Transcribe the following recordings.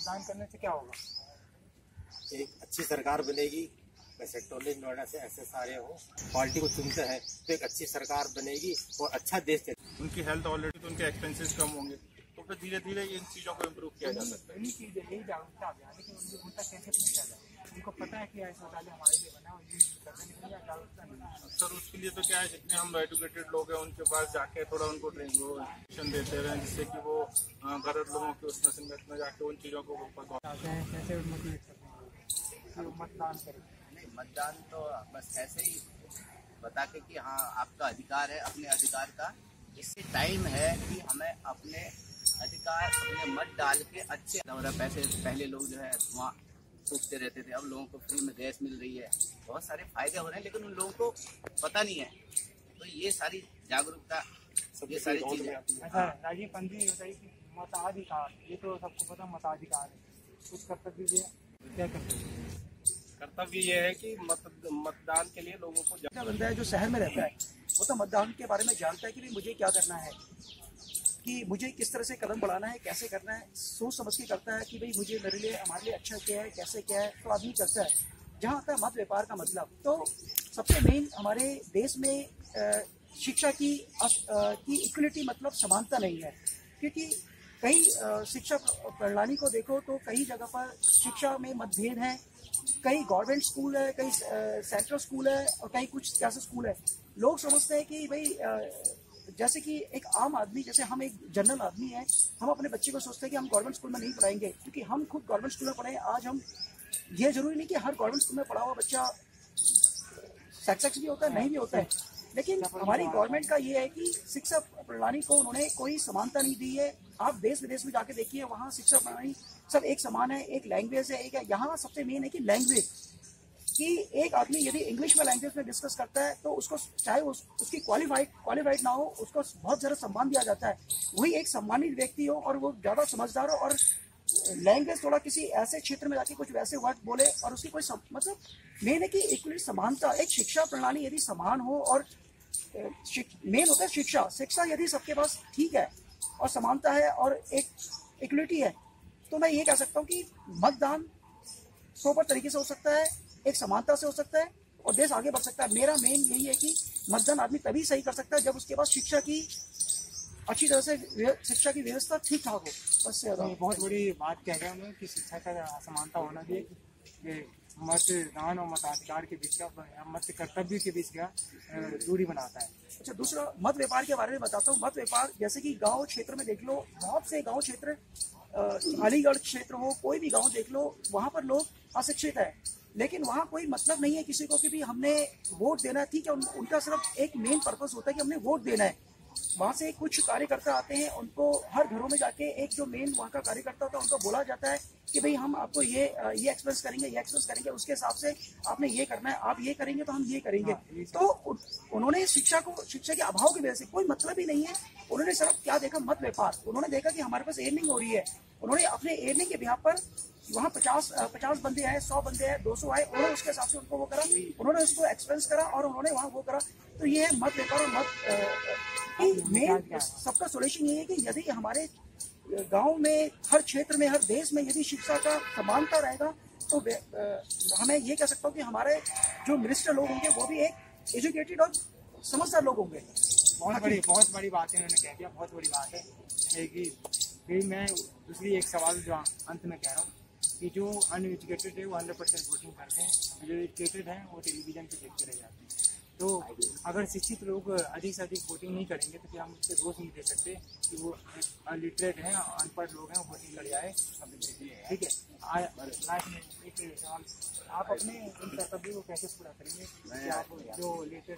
मतदान करने से क्या होगा? एक अच्छी सरकार बनेगी, वैसे टोली नोएडा से ऐसे सारे हो, पार्टी को चुनते हैं तो एक अच्छी सरकार बनेगी और अच्छा देश चलेगा। उनकी हेल्थ ऑलरेडी तो उनके एक्सपेंसेस कम होंगे, तो फिर धीरे धीरे इन चीज़ों को इम्प्रूव किया जा सकता है। यही चीज़ है, यही जागरूकता अभियान, लेकिन उन तक कैसे पहुँचा जाए? उनको पता है कि अस्पताल हमारे लिए बना और यूज करने के लिए जागरूकता नहीं। सर उसके लिए तो क्या है, जितने हम एजुकेटेड लोग हैं उनके पास जाके थोड़ा उनको ट्रेनिंग देते रहे, जिससे कि वो गलत लोगों की उसमें संगत में जाके उन चीज़ों को कैसे मोटिवेट करते हैं मतदान करें? मतदान तो बस ऐसे ही बता के कि हाँ आपका अधिकार है, अपने अधिकार का इससे टाइम है कि हमें अपने अधिकार अपने मत डाल के अच्छे पैसे पहले लोग जो है वहाँ फूकते रहते थे, अब लोगों को फ्री में गैस मिल रही है, बहुत सारे फायदे हो रहे हैं, लेकिन उन लोगों को पता नहीं है। तो ये सारी जागरूकता, ये सारी चीजें। अच्छा राजीव पंथी बताइए कि मताधिकार, ये तो सबको पता मताधिकार है, कुछ कर्तव्य भी है, क्या कर्तव्य? कर्तव्य ये है कि मतदान के लिए लोगों को क्या बनता है जो शहर में रहता है वो तो मतदान के बारे में जानता है कि भाई मुझे क्या करना है, कि मुझे किस तरह से कदम बढ़ाना है, कैसे करना है, सोच समझ के करता है कि भाई मुझे मेरे लिए हमारे लिए अच्छा क्या है, कैसे क्या है, तो आदमी करता है। जहाँ आता है मत व्यापार का मतलब, तो सबसे मेन हमारे देश में शिक्षा की इक्वलिटी मतलब समानता नहीं है, क्योंकि कई शिक्षा प्रणाली को देखो तो कई जगह पर शिक्षा में मतभेद है। कई गवर्नमेंट स्कूल है, कई सेंट्रल स्कूल है और कई कुछ ऐसे स्कूल है। लोग समझते हैं कि भाई जैसे कि एक आम आदमी, जैसे हम एक जनरल आदमी है, हम अपने बच्चे को सोचते हैं कि हम गवर्नमेंट स्कूल में नहीं पढ़ाएंगे, क्योंकि हम खुद गवर्नमेंट स्कूल में पढ़े। आज हम ये जरूरी नहीं कि हर गवर्नमेंट स्कूल में पढ़ा हुआ बच्चा सक्सेस भी होता है, नहीं भी होता है, लेकिन हमारी गवर्नमेंट का ये है कि शिक्षा प्रणाली को उन्होंने कोई समानता नहीं दी है। आप देश विदेश में जाके देखिए, वहाँ शिक्षा प्रणाली सब एक समान है, एक लैंग्वेज है, एक है। यहाँ सबसे मेन है कि लैंग्वेज, कि एक आदमी यदि इंग्लिश में लैंग्वेज में डिस्कस करता है तो उसको चाहे उसकी क्वालिफाइड ना हो, उसको बहुत ज़्यादा सम्मान दिया जाता है। वही एक सम्मानित व्यक्ति हो और वो ज़्यादा समझदार हो और लैंग्वेज थोड़ा किसी ऐसे क्षेत्र में जाके कुछ वैसे वर्ड बोले और उसकी कोई मतलब मेन है कि इक्वली समानता। एक शिक्षा प्रणाली यदि समान हो और मेन होता है शिक्षा यदि सबके पास ठीक है और समानता है और एक इक्वलिटी है, तो मैं ये कह सकता हूँ कि मतदान प्रॉपर तरीके से हो सकता है, एक समानता से हो सकता है और देश आगे बढ़ सकता है। मेरा मेन यही है कि मतदान आदमी तभी सही कर सकता है जब उसके पास शिक्षा की अच्छी तरह से शिक्षा की व्यवस्था ठीक ठाक हो। बस बहुत बड़ी बात कह गए उन्होंने कि शिक्षा का समानता होना चाहिए, मतदान और मताधिकार के बीच का, मत कर्तव्य के बीच का दूरी बनाता है। अच्छा, दूसरा मत व्यापार के बारे में बताता हूँ। मत व्यापार जैसे कि गांव क्षेत्र में देख लो, बहुत से गांव क्षेत्र, अलीगढ़ क्षेत्र हो, कोई भी गांव देख लो, वहाँ पर लोग अशिक्षित है, लेकिन वहाँ कोई मतलब नहीं है किसी को कि भी हमने वोट देना है। ठीक है, उनका सिर्फ एक मेन पर्पस होता है कि हमने वोट देना है। वहाँ से कुछ कार्यकर्ता आते हैं, उनको हर घरों में जाके एक जो मेन वहाँ का कार्यकर्ता होता है उनको बोला जाता है कि भाई हम आपको ये एक्सपेंस करेंगे, ये एक्सपेंस करेंगे, उसके हिसाब से आपने ये करना है, आप ये करेंगे तो हम ये करेंगे। तो उन्होंने शिक्षा के अभाव की वजह से, कोई मतलब ही नहीं है, उन्होंने सिर्फ क्या देखा, मत व्यापार। उन्होंने देखा कि हमारे पास एयरनिंग हो रही है, उन्होंने अपने एयरनिंग के बिहाफ पर वहाँ 50 बंदे आए, 100 बंदे आए, 200 आए, उन्होंने उसके हिसाब से उनको वो करा, उन्होंने उसको एक्सपेंस करा और उन्होंने वहाँ वो करा। तो ये है मत व्यापार। और मत मेन सबका सोल्यूशन ये है कि यदि हमारे गांव में, हर क्षेत्र में, हर देश में यदि शिक्षा का समानता रहेगा तो हमें ये कह सकता हूँ कि हमारे जो मिनिस्टर लोग होंगे वो भी एक एजुकेटेड और समझदार लोग होंगे। बहुत बड़ी बात है उन्होंने कह दिया, बहुत बड़ी बात है कि मैं दूसरी एक सवाल जो अंत में कह रहा हूँ कि जो अनएजुकेटेड है वो 100% वोटिंग करते हैं, जो एजुकेटेड हैं वो टेलीविजन पे देखते रह जाते हैं। तो अगर शिक्षित लोग अधिक से अधिक वोटिंग नहीं करेंगे तो फिर हम उससे दोष नहीं दे सकते कि वो लिटरेट हैं, अनपढ़ लोग हैं, वोटिंग कर जाए। ठीक है, लास्ट में एक सवाल, आप अपने इन कर्तव्यों को कैसे पूरा करेंगे कि आप जो लिटरेट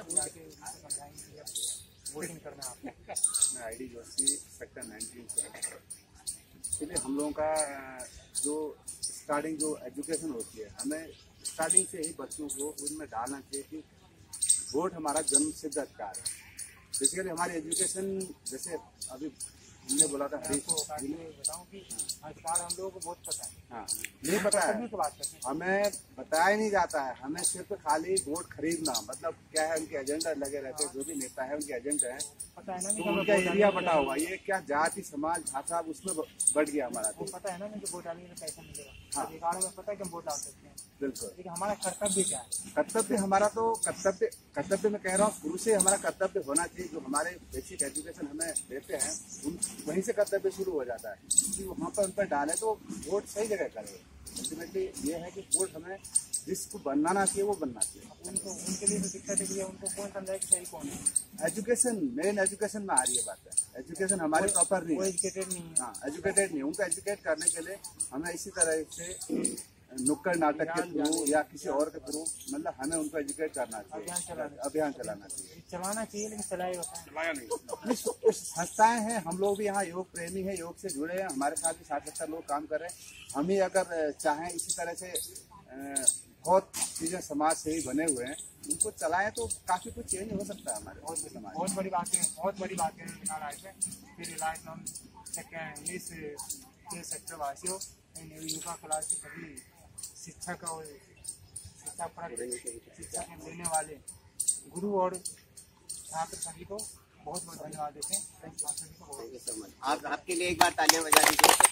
वोटिंग करना है? मैं ID जोशी, सेक्टर 19 से। इसलिए हम लोगों का जो स्टार्टिंग जो एजुकेशन होती है, हमें स्टार्टिंग से ही बच्चों को उनमें डालना चाहिए कि वोट हमारा जन्म सिद्ध अधिकार है। बेसिकली हमारी एजुकेशन, जैसे अभी हमने बोला था हरीश बताऊँ कि अधिकार हम लोगों को बहुत पता है। हाँ नहीं पता है, की बात करते हैं, हमें बताया ही नहीं जाता है। हमें सिर्फ खाली वोट खरीदना, मतलब क्या है उनके एजेंडा लगे रहते हैं, जो भी नेता है उनके एजेंडा है, पता है ना तो उनका एरिया बटा हुआ, ये क्या जाति समाज भाषा उसमें बढ़ गया हमारा। वो पता है ना कि वोट डालने में पैसा मिलेगा। हाँ। अधिकार में पता है कि हम वोट डाल सकते हैं, बिल्कुल। लेकिन हमारा कर्तव्य क्या है? कर्तव्य हमारा तो कर्तव्य में कह रहा हूँ, शुरू से हमारा कर्तव्य होना चाहिए। जो हमारे बेसिक एजुकेशन हमें देते हैं वहीं से कर्तव्य शुरू हो जाता है कि वहाँ पर उन पर डालें तो वोट सही जगह करें। अल्टीमेटली ये है कि वोट हमें जिसको बनना चाहिए वो बनना चाहिए। उनको उनके लिए तो दिक्कत है कि उनको कौन समझाए कि सही कौन है। एजुकेशन, मेन एजुकेशन में आ रही है बात है। एजुकेशन हमारे प्रॉपर नहीं है, एजुकेटेड नहीं है। हाँ एजुकेटेड नहीं। उनको एजुकेट करने के लिए हमें इसी तरह से नुक्कड़ नाटक के थ्रू या किसी और के थ्रू, मतलब हमें उनको एजुकेट करना चाहिए, अभियान चलाना चाहिए। चलाना चाहिए लेकिन चलाया नहीं। संस्थाएं हैं, हम लोग भी यहाँ योग प्रेमी हैं, योग से जुड़े हैं, हमारे साथ भी 60-70 लोग काम कर रहे हैं। हम ही अगर चाहें इसी तरह से बहुत चीजें समाज से ही बने हुए हैं, उनको चलाएं तो काफी कुछ चेंज हो सकता है हमारे समाज। बहुत बड़ी बात है, बहुत बड़ी बात है निकाल आए थे। फिर इलाज हम इस सेक्टर वासियों युवा क्लास के सभी शिक्षक और शिक्षा देने वाले गुरु और छात्र सभी को बहुत बहुत धन्यवाद देते हैं। आपके लिए एक बार तालियां बजा दीजिए।